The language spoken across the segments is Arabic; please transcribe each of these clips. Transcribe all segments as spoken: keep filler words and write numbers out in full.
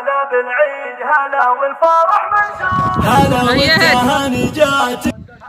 هلا بالعيد هلا والفرح منشور هلا والتهاني جات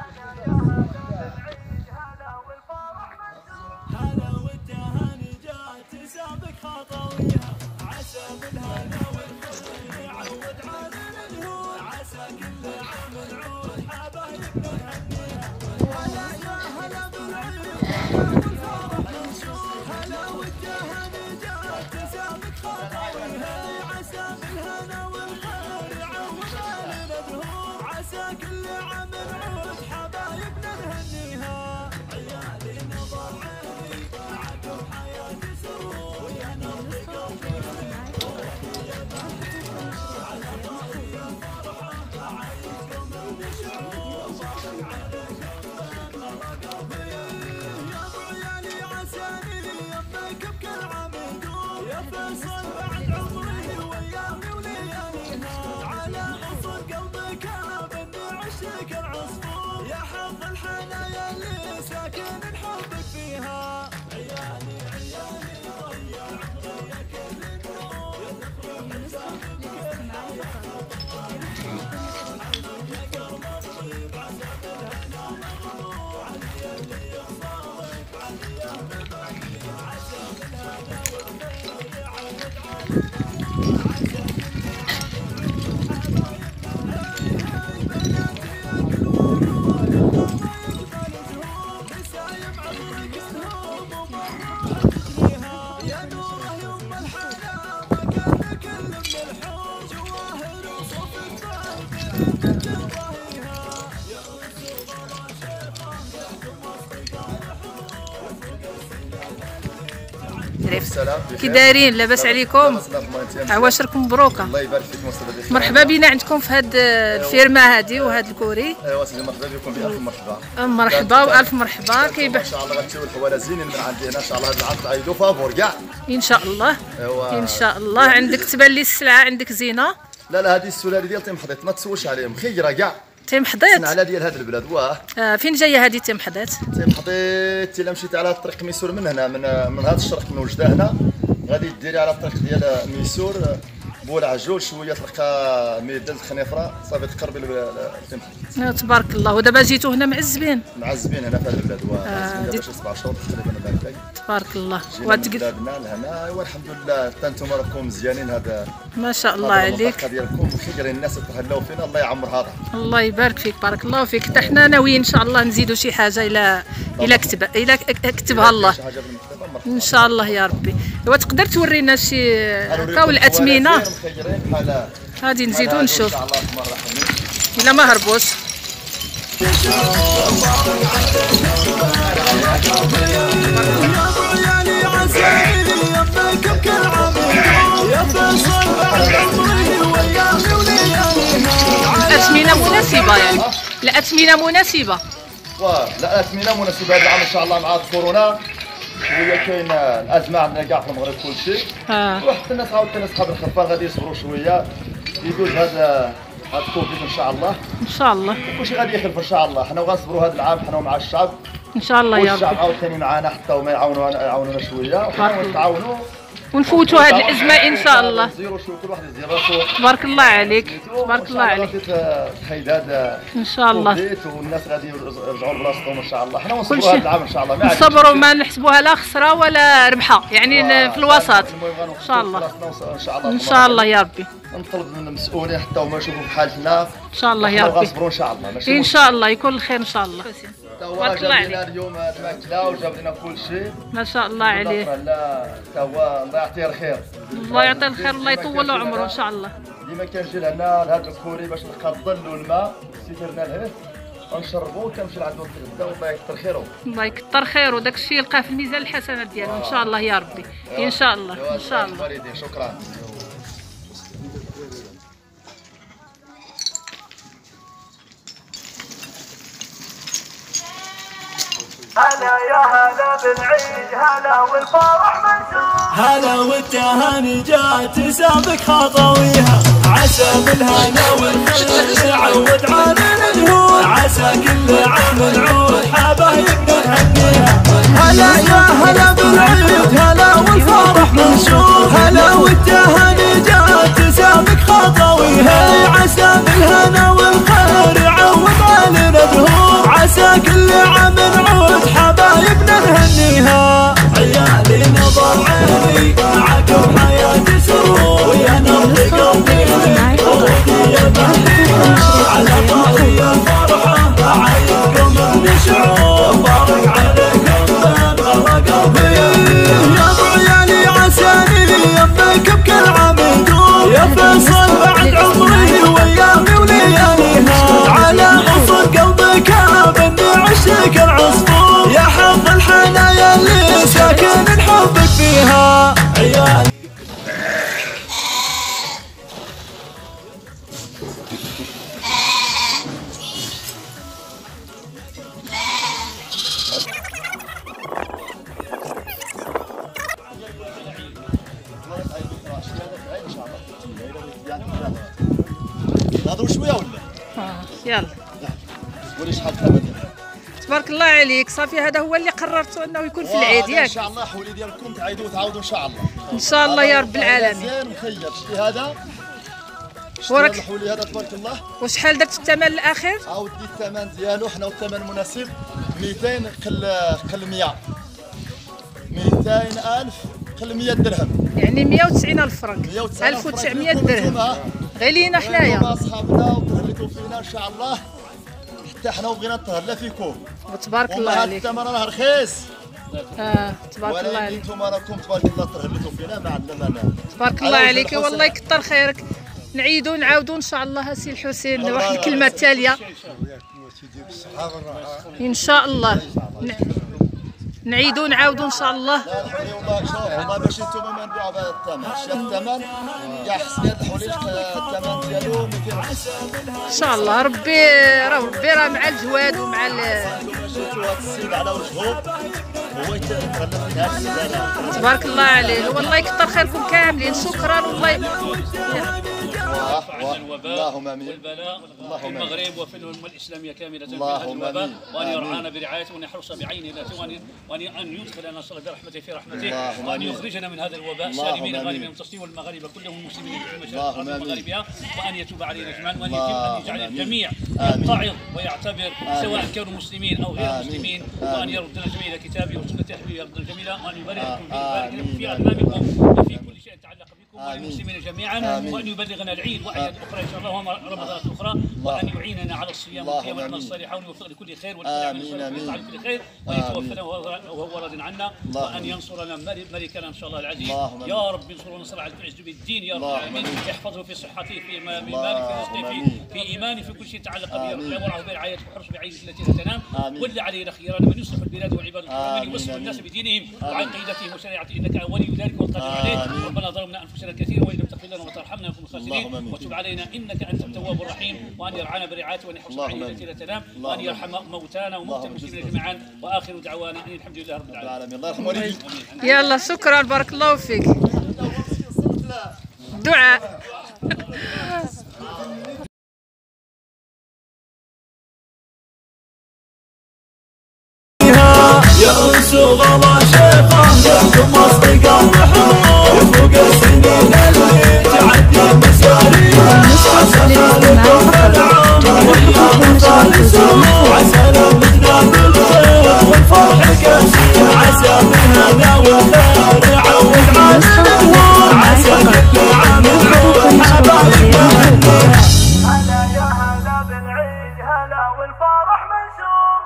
هلا والتهاني جات سابق خطويها عسى بالهنا والخير يعود على النور عسى كل عام نعود حبايبنا نهنيها هلا يا هلا بالعيد والفرح منشور هلا والتهاني جات سابق خطويها عسى بالهنا والخير يعود على النور عسى كل عام نعود حبايبنا نهنيها عيالنا ضاعين بعدوا حياتي سرور ويا نرضي قلبي ويا مهديها على طاري الفرحة أعيدكم النشور صاحب عليك مرة قلبي يا ابو عيالي عساني يمك بكل عام يدور يا فيصل بعد عمري وايامي ولياليها على غصن قلبك بني عشق العصفور يا حظ الحنايا اللي ساكن حبك فيها عيالي عيالي ضيع عمري يا كل النور يا تفرح حسابك كل كي دايرين؟ لاباس عليكم؟ عواشركم مبروكه. الله يبارك فيكم وسلامتكم. مرحبا بينا عندكم في هاد الفيرما هادي وهاد الكوري. ايوا سيدي مرحبا بكم بألف مرحبا. مرحبا والف مرحبا. كيبان ان شاء الله غتشوفوا الحواله زينين من عندي هنا ان شاء الله. هاد العام تعيدوا فابور كاع ان شاء الله. ايوا ان شاء الله. عندك تبان لي السلعه عندك زينه. لا لا هذه السلاله ديال تيم حضيت ما تسولش عليهم خيره كاع. تيم حضيت الصنعه ديال هذا البلاد واه. آه فين جايه هذه تيم حضيت؟ تيم حضيت الا مشيت على طريق ميسور من هنا من من هذا الشرق من وجده هنا غادي ديري على الطريق ديال ميسور بول عجول شويه تلقى ميدان الخنيفره صافي تقربي لتيم حضيت. تبارك الله. ودابا جيتوا هنا معزبين؟ معزبين هنا في هذا البلاد واه. آه دابا شي سبع شهور تقريبا بارك. تبارك الله. وتقول بلادنا لهنا والحمد لله حتى انتم راكم مزيانين. هذا ما شاء الله عليك ديالكم خير الناس يتهلاو فينا الله يعمر هذا. الله يبارك فيك بارك الله فيك. حتى حنا ناويين ان شاء الله نزيدوا شي حاجه الى الى كتب الى كتبها الله ان شاء الله يا ربي. ايوا تقدر تورينا شي هكا والاثمنه غادي نزيدو نشوف الا ما هربوش. الأثمنة مناسبة يعني الأثمنة مناسبة. واه لا الأثمنة مناسبة هذا العام إن شاء الله مع كورونا شوية كاين الأزمة عندنا كاع في المغرب كلشي. اه وحتى الناس عاود الناس أصحاب الخفة غادي يصبروا شوية يدوز هذا هذا الكوفيد إن شاء الله. إن شاء الله. كلشي غادي يخلف إن شاء الله. حنا غنصبروا هذا العام حنا مع الشعب. إن شاء الله يا ربي. والشعب عاوتاني معنا حتى هما يعاونونا يعاونونا شوية وحنا نتعاونوا ونفوتوا هذه الأزمة إن شاء الله. نديروا شويه كل واحد يدير راسو. تبارك الله عليك تبارك الله عليك. تحيد هذا ان شاء الله والناس غادي يرجعوا لبلاصتهم ان شاء الله. حنا نصبروا هذا العام ان شاء الله. نصبروا ما نحسبوها لا خسره ولا ربحه يعني في الوسط ان شاء الله. ان شاء الله ان شاء الله يا ربي. نطلب من المسؤولين حتى هما يشوفوا في حالتنا ان شاء الله يا ربي. نصبروا ان شاء الله ماشي ان شاء الله يكون الخير ان شاء الله. تبارك الله عليك. اليوم الماكله وجاب لنا كل شيء ما شاء الله عليه. لا تا هو الله يعطيه الخير. الله يعطيه الخير الله يطول له عمره ان شاء الله. ديما كنجي لهنا لهذا الكوري باش نلقى الظل والماء سيترنا لهيه ونشربوا وكنمشي لعندو نتغدى والله يكثر خيره. الله يكثر خيره وداك الشيء يلقاه في الميزان الحسنات ديالو ان شاء الله يا ربي. ان شاء الله ان شاء الله. شكرا. هلا يا هلا بالعيد هلا والفرح منشور هلا والتهاني جات سابق خطويها عسى بالهنا والخير يعود على النور عسى كل عام نعود حبايبنا نهنيها. هلا يا هلا بالعيد هلا والفرح منشور هلا والتهاني جات سابق نهضروا شويه ولا؟ اه يلا ولي شحال الثمن؟ تبارك الله عليك. صافي هذا هو اللي قررته انه يكون في العيد ياك. ان شاء الله حولي ديالكم تعيدوا وتعاودوا ان شاء الله. ان شاء الله يا رب العالمين. مزيان مخير. شتي هذا؟ وراك الحولي هذا تبارك الله. وشحال درت الثمن الاخير؟ عاودي الثمن ديالو حنا والثمن المناسب مئتين قل قل مئة. مئتين ألف قل مئة درهم. يعني مئة وتسعين ألف فرنك. مئة وتسعين ألف وتسعمئة درهم. غير لينا حنايا. انتوما اصحابنا وتهلكوا فينا ان شاء الله. حتى حنا وبغينا نتهلا فيكم. وتبارك الله والله عليك. الثمن راه رخيص. اه تبارك الله ولكن عليك. انتوما راكم تبارك الله تهلكوا فينا ما عندنا مانع. تبارك الله عليك والله يكثر خيرك. نعيدوا نعاودوا ان شاء الله سي الحسين واحد الكلمه التاليه ان شاء الله. نعيدوا نعاودوا ان شاء الله. والله شوف والله باش انتوما ما نبيعوا بهذا الثمن. شاف الثمن يا حسن هذا الحليل الثمن ديالو مئتين. ان شاء الله ربي راه ربي راه مع الجواد ومع شفتوا هذا السيد على وجهه هو يتغلب من هذا السيد. تبارك الله عليه والله يكثر خيركم كاملين. شكرا والله. اللهم امين. والبلاء في المغرب وفي الامه الاسلاميه كامله من اللهم هذا الوباء، آمين. وان يرعانا برعايته وان يحرس بعينه وان وان ان يدخلنا برحمته في رحمته، وان يخرجنا من هذا الوباء سالمين غانمين متصلين، والمغاربه كلهم مسلمين في مشارق الارض ومغاربها، وان يتوب علينا جميعا، وان ان يجعل الجميع يتعظ ويعتبر سواء كانوا مسلمين او غير مسلمين، وان يردنا الجميع الى كتابه وسنه حبيبه يرد الجميله، وان يبارك لكم في اعمامكم وفي كل شيء يتعلق بكم وللمسلمين جميعا، وان يبلغنا العيد واعياد اخرى ان شاء الله ورمضانات اخرى، وان يعيننا على الصيام والقيام والاعمال الصالحه، وان يوفق لكل خير ويفعل كل خير، وان يتوفنا وهو راض عنا، وان ينصرنا ملكنا ان شاء الله العزيز. يا رب انصرنا نصر على العز بالدين يا رب العالمين. احفظه في صحته في ماله في رزقه في في ايمانه في كل شيء يتعلق به، ورعه برعايته وحرص بعينه التي لا تنام، ولي علينا خيرنا من يصلح البلاد والعباد ومن يوسع الناس بدينهم وعقيدتهم وشريعته، انك ولي ذلك والقادر عليه. ربنا ظلمنا انفسنا كثيرا وان لم تغفر لنا وترحمنا نكون من الخاسرين، وتب علينا انك انت التواب الرحيم، وان يرعانا برعايته وان يحفظ بعينه التي لا تنام، وان يرحم موتانا وموتى المسلمين جميعا، واخر دعوانا ان الحمد لله رب العالمين. الله يرحم والديك. يلا شكرا بارك الله فيك. دعاء. يا انسو غلا شيخه يحكم اصدقاء الحروب فوق السنين اللي تعدي مساريها، عسى لكم العام وايام خالصه، عسى لمتنا بالخير والفرح كاسيه، عسى بالهنا والخير يعوض على النور، عسى كل عام نعود حبايبنا هنيها. هلا يا هلا بالعيد هلا والفرح منشور.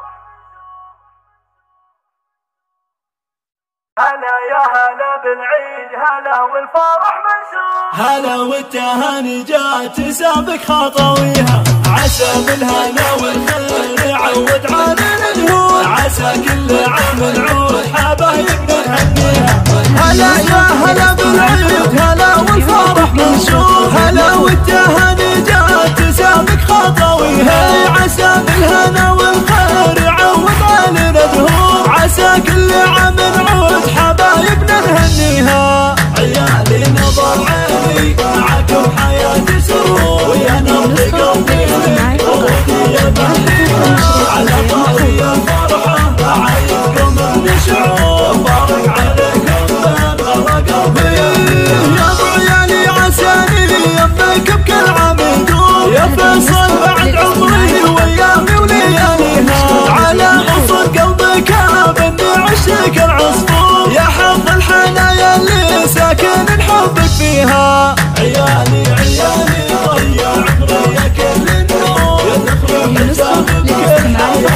هلا يا هلا بالعيد هلا والفرح منشور. هلا والتهاني جات سابق خطويها، عسى بالهنا والخير يعود على الدهور، عسى كل عام نعود حبايبنا نهنيها. هلا يا هلا بالعيد هلا والفرح منشور، هلا والتهاني جات سابق خطويها، عسى بالهنا والخير يعود على الدهور، عسى كل عام نعود حبايبنا نهنيها. عيالي نظر عيني معكم حياتي سرور، ويا نبض قلبي لك وودي بهديها، على طاري الفرحة أعيدكم بشعور، مبارك عليكم من غلا قلبي. يا ابو عيالي عساني يمك بكل عام يدور، يا فيصل بعد عمري وايامي ولياليها، على غصن قلبك ابني عشق العصفور، يا حظ الحنايا اللي ساكن نحبك فيها. عيالي عيالي ضيع عمري يا كل النور، يا تخرج حسابك الحياة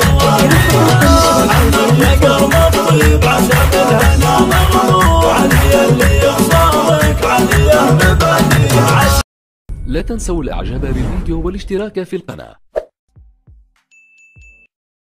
يا قلب الطيب عسى بالهنا مغمور، علي اللي يخسرك عليه مبادئ. لا تنسوا الاعجاب بالفيديو والاشتراك في القناة.